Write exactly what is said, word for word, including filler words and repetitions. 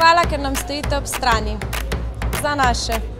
hvala, ker nam stojite ob strani. Za naše.